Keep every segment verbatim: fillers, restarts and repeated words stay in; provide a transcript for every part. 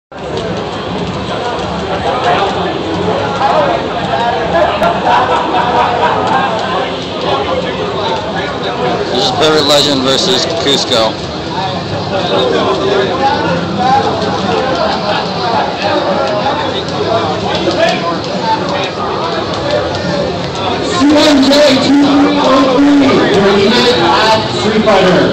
This is Pivot Legend versus Cusco. C M J two oh three, your unit at Street Fighter.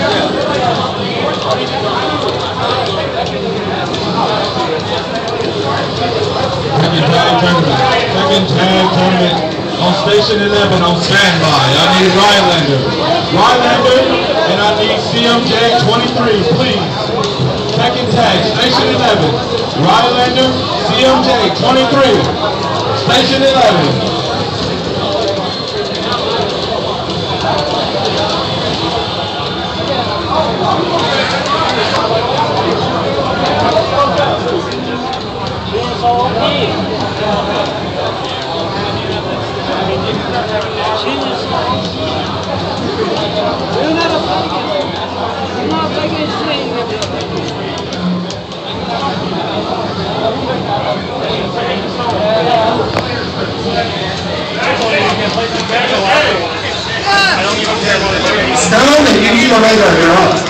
Second tag tournament. Second tag tournament on Station eleven on standby. I need Rylander. Rylander, and I need C M J twenty-three, please. Second tag, Station eleven. Rylander, C M J twenty-three. Station eleven. Stone and you need a radar, you're up.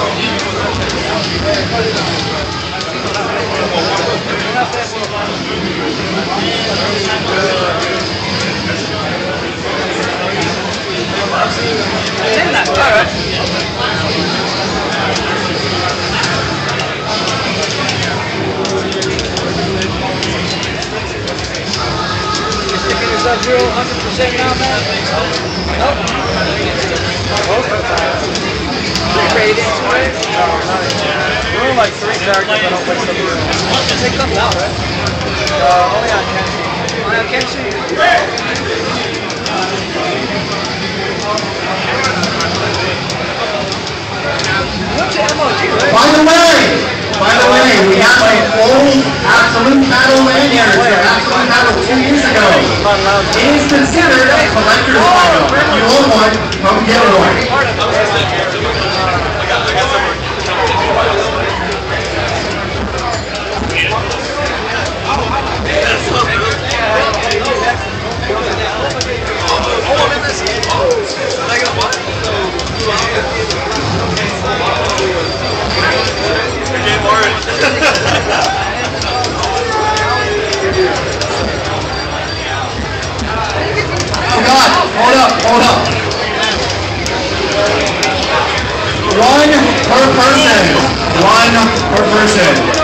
Is real one hundred percent now, man? Nope. Three ratings, right? No, not yet. We're like three characters, I don't play some of them. They come out, right? Uh, only on Kenshi. Only on Kenshi? What's your M O G, right? By the way, by the way, we have a full Absolute Battle lanyard from Absolute Battle two years ago. It is considered a collector's item. If you own one, come get one. Oh God, hold up, hold up. One per person. One per person.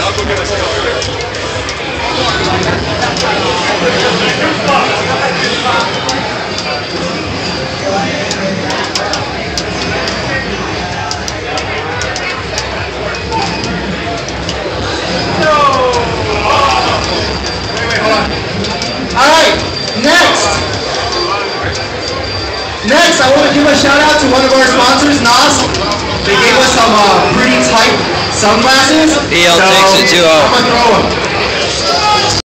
Alright, next. Next, I want to give a shout out to one of our sponsors, N A S. They gave us some uh, pretty tight sunglasses. E L takes it two oh. I'm going to throw them.